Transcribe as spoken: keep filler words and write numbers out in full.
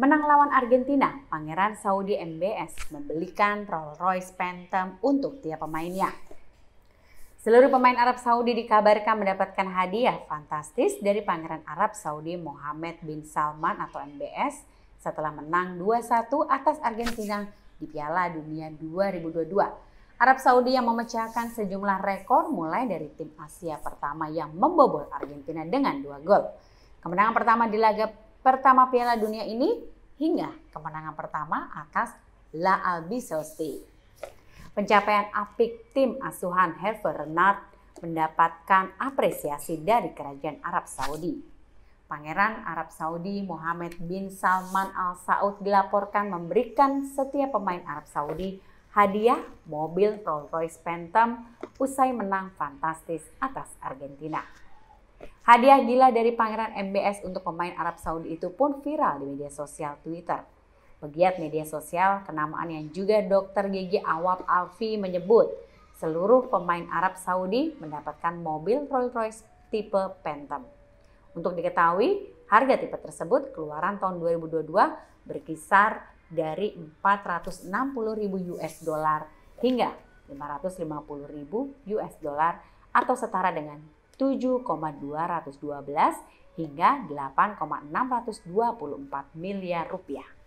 Menang lawan Argentina, Pangeran Saudi M B S membelikan Rolls-Royce Phantom untuk tiap pemainnya. Seluruh pemain Arab Saudi dikabarkan mendapatkan hadiah fantastis dari Pangeran Arab Saudi Mohammed bin Salman atau M B S setelah menang dua satu atas Argentina di Piala Dunia dua ribu dua puluh dua. Arab Saudi yang memecahkan sejumlah rekor mulai dari tim Asia pertama yang membobol Argentina dengan dua gol. Kemenangan pertama di laga pertama Piala Dunia ini hingga kemenangan pertama atas La Albi Céleste. Pencapaian apik tim asuhan Hervé Renard mendapatkan apresiasi dari Kerajaan Arab Saudi. Pangeran Arab Saudi Mohammed bin Salman Al Saud dilaporkan memberikan setiap pemain Arab Saudi hadiah mobil Rolls-Royce Phantom usai menang fantastis atas Argentina. Hadiah gila dari Pangeran M B S untuk pemain Arab Saudi itu pun viral di media sosial Twitter. Pegiat media sosial kenamaan yang juga dokter gigi Awab Alfi menyebut seluruh pemain Arab Saudi mendapatkan mobil Rolls-Royce tipe Phantom. Untuk diketahui, harga tipe tersebut keluaran tahun dua ribu dua puluh dua berkisar dari empat ratus enam puluh ribu U S dollar hingga lima ratus lima puluh ribu U S dollar atau setara dengan tujuh koma dua dua belas hingga delapan koma enam dua empat miliar rupiah.